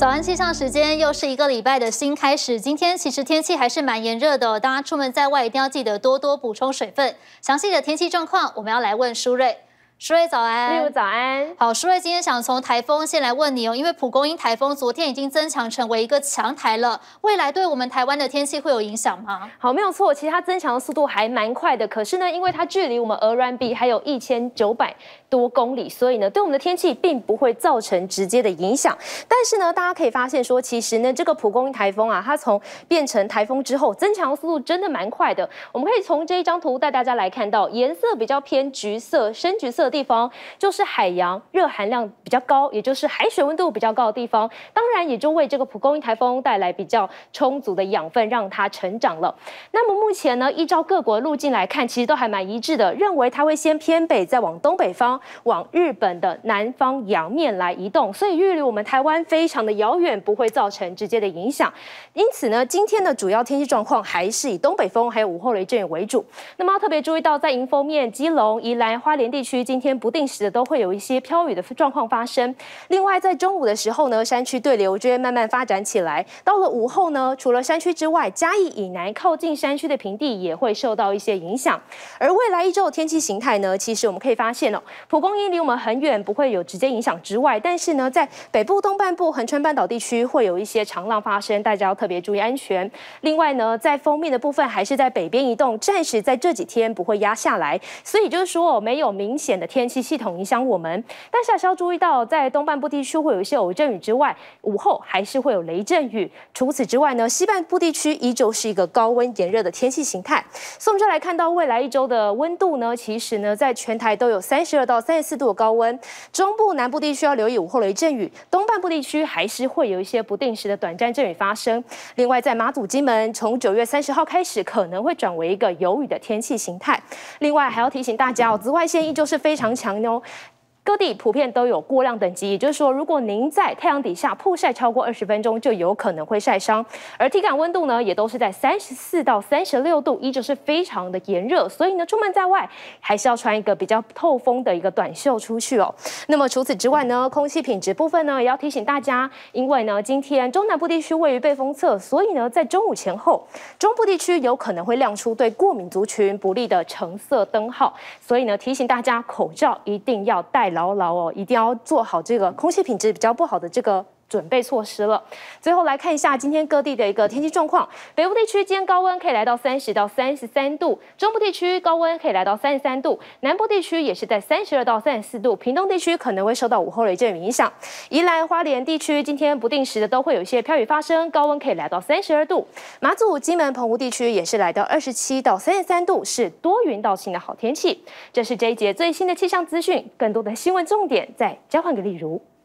早安气象时间，又是一个礼拜的新开始。今天其实天气还是蛮炎热的，大家出门在外一定要记得多多补充水分。详细的天气状况，我们要来问舒瑞。舒瑞早安， 例如早安。 好，舒瑞今天想从台风先来问你哦，因为蒲公英台风昨天已经增强成为一个强台了，未来对我们台湾的天气会有影响吗？ 好，没有错，其实它增强的速度还蛮快的，可是呢，因为它距离我们鹅銮鼻还有1900多公里，所以呢，对我们的天气并不会造成直接的影响。但是呢，大家可以发现说，其实呢，这个蒲公英台风啊，它从变成台风之后，增强的速度真的蛮快的。我们可以从这一张图带大家来看到，颜色比较偏橘色、深橘色的地方，就是海洋热含量比较高，也就是海水温度比较高的地方。当然，也就为这个蒲公英台风带来比较充足的养分，让它成长了。那么目前呢，依照各国路径来看，其实都还蛮一致的，认为它会先偏北，再往东北方，往日本的南方洋面来移动，所以距离我们台湾非常的遥远，不会造成直接的影响。因此呢，今天的主要天气状况还是以东北风还有午后雷阵雨为主。那么要特别注意到，在迎风面，基隆、宜兰、花莲地区今天不定时的都会有一些飘雨的状况发生。另外，在中午的时候呢，山区对流就会慢慢发展起来。到了午后呢，除了山区之外，嘉义以南靠近山区的平地也会受到一些影响。而未来一周的天气形态呢，其实我们可以发现哦，蒲公英离我们很远，不会有直接影响之外，但是呢，在北部东半部、恒春半岛地区会有一些长浪发生，大家要特别注意安全。另外呢，在锋面的部分还是在北边移动，暂时在这几天不会压下来，所以就是说没有明显的天气系统影响我们。但是还是要注意到，在东半部地区会有一些偶阵雨之外，午后还是会有雷阵雨。除此之外呢，西半部地区依旧是一个高温炎热的天气形态。所以我们就来看到未来一周的温度呢，其实呢，在全台都有32到34度的高温。中部、南部地区要留意午后雷阵雨，东半部地区还是会有一些不定时的短暂阵雨发生。另外，在马祖、金门，从9月30号开始，可能会转为一个有雨的天气形态。另外，还要提醒大家哦，紫外线依旧是非常强哦。各地普遍都有过量等级，也就是说，如果您在太阳底下曝晒超过20分钟，就有可能会晒伤。而体感温度呢，也都是在34到36度，依旧是非常的炎热。所以呢，出门在外还是要穿一个比较透风的一个短袖出去哦。那么除此之外呢，空气品质部分呢，也要提醒大家，因为呢，今天中南部地区位于背风侧，所以呢，在中午前后，中部地区有可能会亮出对过敏族群不利的橙色灯号。所以呢，提醒大家，口罩一定要戴牢牢哦，一定要做好这个空气品质比较不好的这个准备措施了。最后来看一下今天各地的一个天气状况。北部地区今天高温可以来到30到33度，中部地区高温可以来到33度，南部地区也是在32到34度，屏东地区可能会受到午后雷阵雨影响。宜兰、花莲地区今天不定时的都会有一些飘雨发生，高温可以来到32度。马祖、金门、澎湖地区也是来到27到33度，是多云到晴的好天气。这是这一节最新的气象资讯，更多的新闻重点再交换给例如。